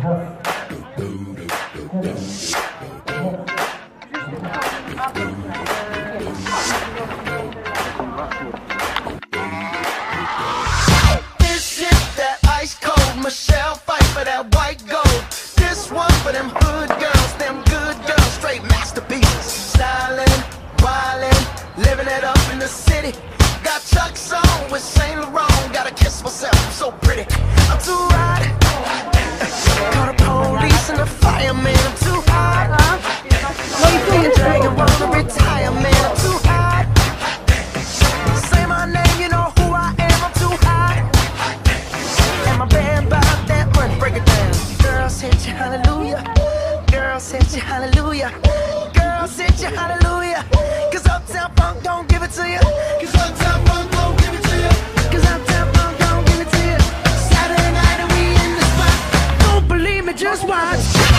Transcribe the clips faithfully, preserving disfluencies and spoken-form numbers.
This is that ice cold Michelle fight for that white gold. This one for them hood girls, them good girls, straight masterpieces. Styling, wildin', living it up in the city. Got Chuck's on with Saint Laurent. Gotta kiss myself, I'm so pretty. I'm too hot. Call the police and the fireman. I'm too hot. Fucking dragon, wanna retire, man. I'm too hot. Say my name, you know who I am. I'm too hot. And my band bought that money. Break it down. Girls hit you, hallelujah. Girls hit you, hallelujah. Girls hit you, hallelujah. Cause Uptown Funk don't give it to you. Cause Uptown Funk don't give it to you. Cause Uptown Funk don't give it to you. Saturday night and we in the spot. Don't believe me, just watch.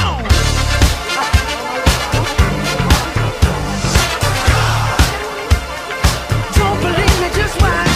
Don't believe me, just watch.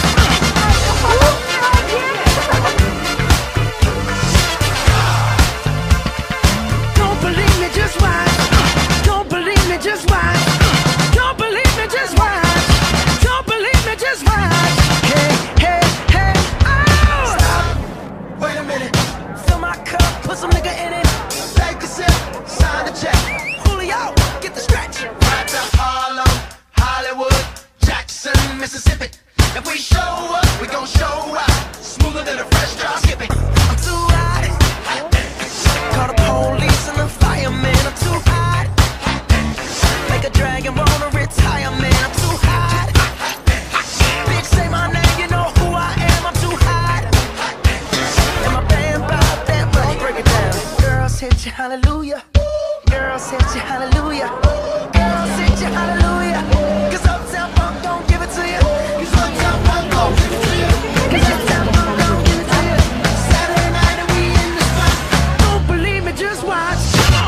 Don't believe me, just watch. Don't believe me, just watch. Don't believe me, just watch. Don't believe me, just watch. Hey, hey, hey, oh! Stop. Wait a minute. Fill my cup, put some nigga in it. Take a sip, sign the check. Julio, get the stretch. Right to Harlem, Hollywood, Jackson, Mississippi. If we show up, we gon' show out. Smoother than a fresh drop. Skip it. I'm too hot. Call the police and the fireman. I'm too hot. Make a dragon wanna retire, man. I'm too hot. Bitch, say my name, you know who I am. I'm too hot. And my band bought that money. Break it down. Girls hit you, hallelujah. Girls hit you, hallelujah. Girls hit you, hallelujah. Cause Uptown Funk don't give it to you. Cause Uptown Funk don't give it to you. Cause Uptown Funk don't give it to you. Saturday night and we in the spot. Don't believe me, just watch.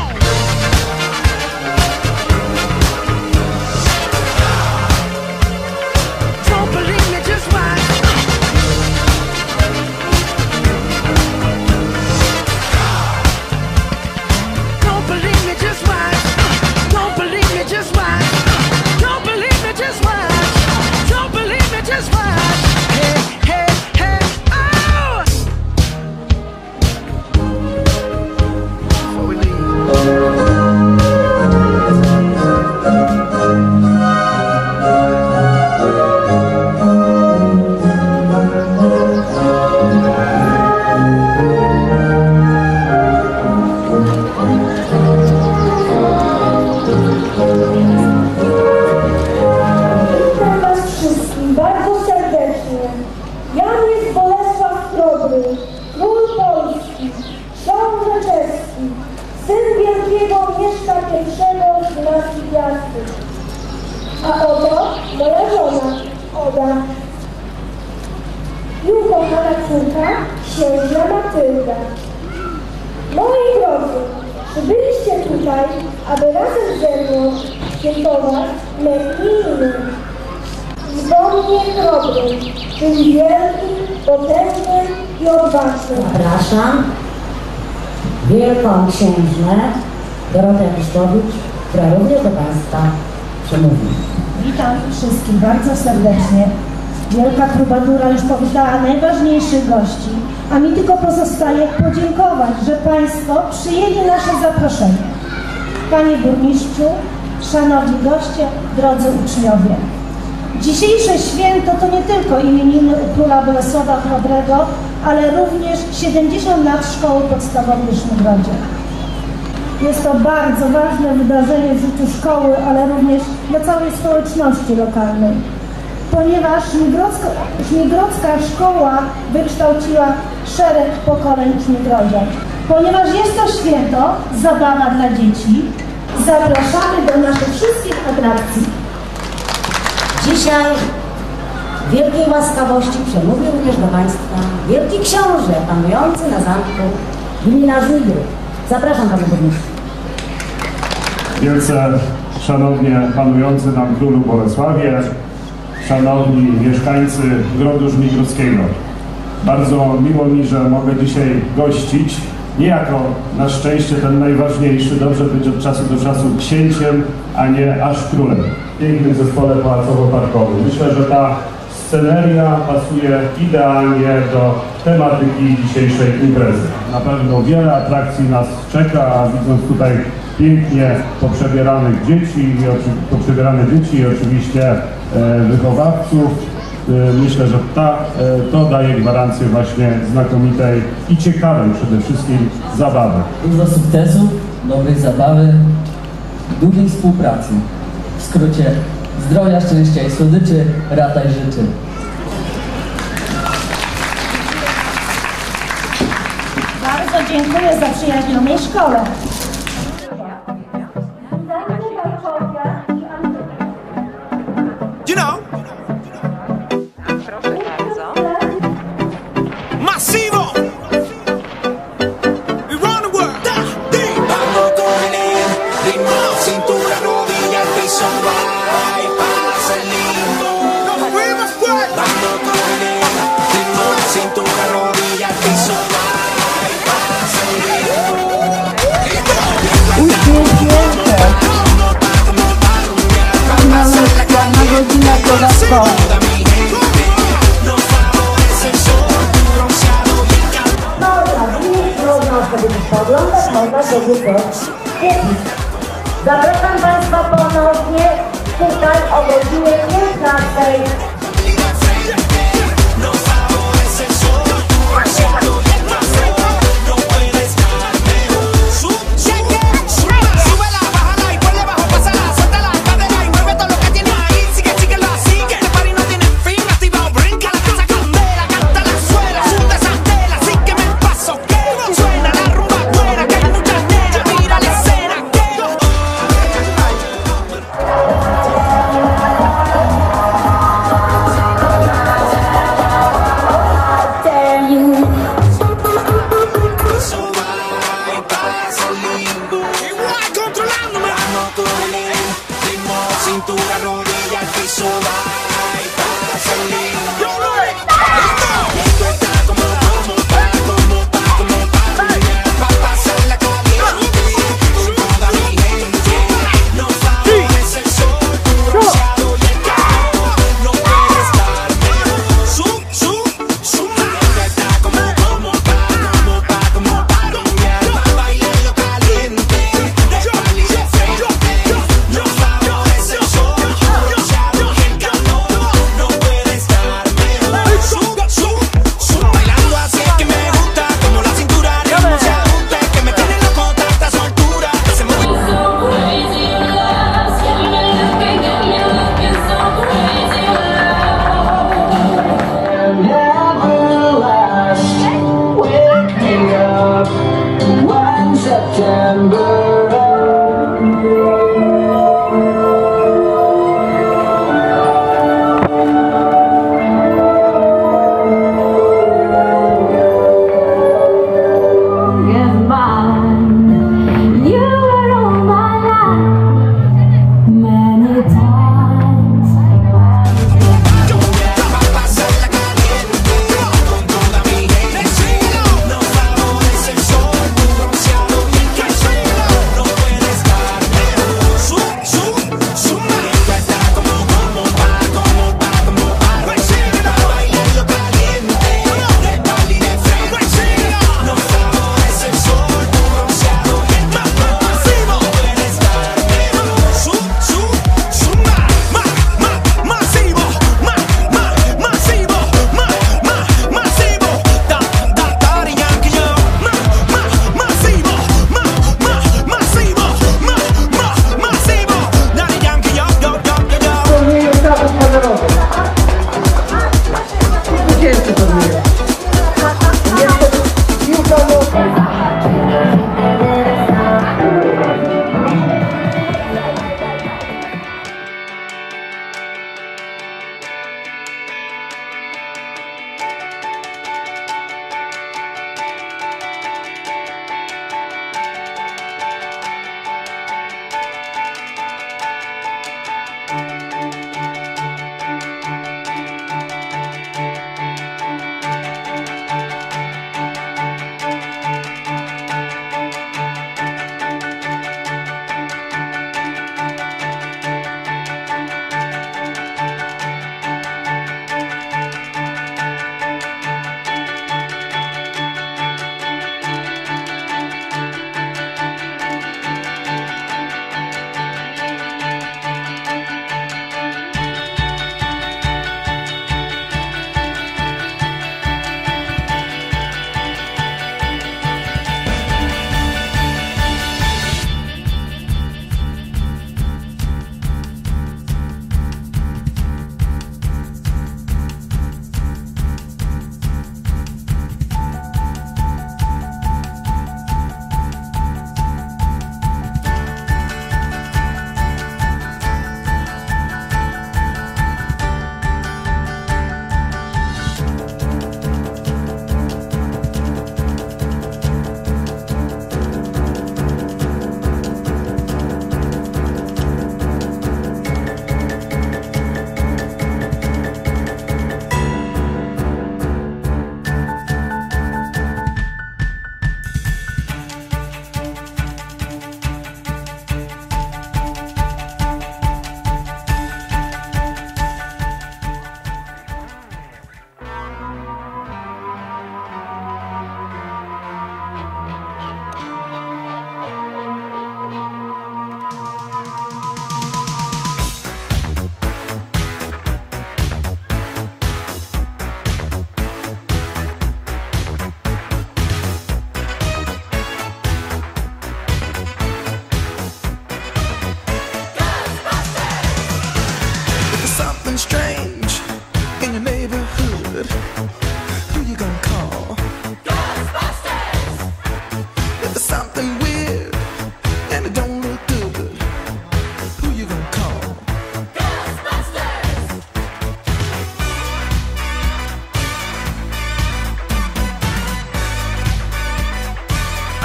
Don't believe me, just watch. Don't believe me, just watch. Don't believe me, just watch. Don't believe me, just watch. Don't believe me, just watch. Hey, hey, hey, oh! Before we leave. Witam Was wszystkich bardzo serdecznie. Jam jest Bolesław Chrobry, król Polski, książę czeski, syn wielkiego Mieszka pierwszego z dynastii Piastów. A oto moja żona, Oda. I ukochana córka, księżna Matylda. Moi drodzy, przybyliście tutaj, aby razem ze mną świętować me imię. I do mnie Chrobry, czyli wielki, potężny i odważny. Zapraszam wielką księżnę Dorotę Piszkowicz, która również do Państwa przemówi. Witam wszystkich bardzo serdecznie. Wielka Trubadura już powitała najważniejszych gości, a mi tylko pozostaje podziękować, że Państwo przyjęli nasze zaproszenie. Panie Burmistrzu, szanowni goście, drodzy uczniowie. Dzisiejsze święto to nie tylko imieniny u króla Bolesława Chrobrego, ale również siedemdziesiąt lat szkoły podstawowej w Szmygrodzie. Jest to bardzo ważne wydarzenie w życiu szkoły, ale również dla całej społeczności lokalnej. Ponieważ Szmigrodzka, Szmigrodzka szkoła wykształciła szereg pokoleń w Szmigrodzie. Ponieważ jest to święto, zabawa dla dzieci, zapraszamy do naszych wszystkich atrakcji. Dzisiaj wielkiej łaskawości przemówi również do Państwa wielki książę panujący na zamku gmina Żmigród. Zapraszam Panie Burmistrzu. Wielce szanownie panujący nam królu Bolesławie, szanowni mieszkańcy Grodu Żmigrodzkiego. Bardzo miło mi, że mogę dzisiaj gościć niejako na szczęście ten najważniejszy, dobrze być od czasu do czasu księciem, a nie aż królem. W pięknym zespole pałacowo-parkowym. Myślę, że ta sceneria pasuje idealnie do tematyki dzisiejszej imprezy. Na pewno wiele atrakcji nas czeka, a widząc tutaj pięknie poprzebieranych dzieci, i poprzebierane dzieci i oczywiście e, wychowawców, e, myślę, że ta, e, to daje gwarancję właśnie znakomitej i ciekawej przede wszystkim zabawy. Dużo sukcesów, dobrej zabawy, długiej współpracy. W skrócie zdrowia, szczęścia i słodyczy, rataj życzy. Bardzo dziękuję za przyjaźnionej szkole. You know. Masivo. We run the world. Vamos con el ritmo, cintura, rodilla, el piso, vai, pasa el lindo. Vamos con el ritmo, cintura, rodilla, el piso, vai, pasa el Godzina dodatkowa. Można zjeść, można sobie poglądać, można sobie coś kupić. Zapraszam Państwa ponownie tutaj o godzinie piętnastej.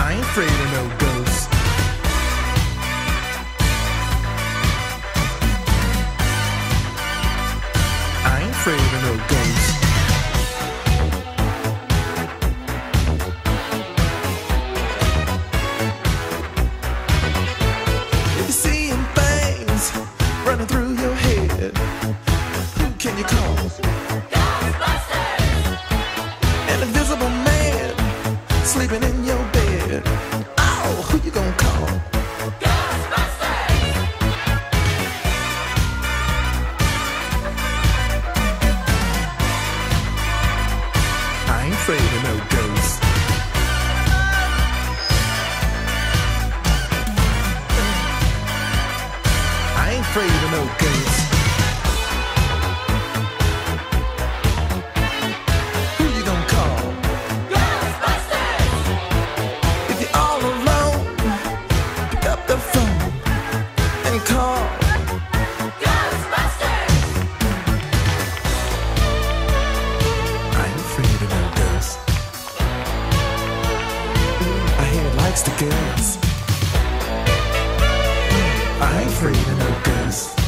I ain't afraid of no ghosts. I ain't afraid of no ghosts. If you're seeing things running through your head, who can you call? Ghostbusters! An invisible man sleeping in your bed. Oh, who you gonna call? Ghostbusters! I ain't afraid of no ghosts. I ain't afraid of no ghosts. Who you gonna call? Ghostbusters! If you're all alone, pick up the phone and call Ghostbusters! I ain't afraid of no ghosts. I hear it likes the girls. I ain't afraid of no ghosts.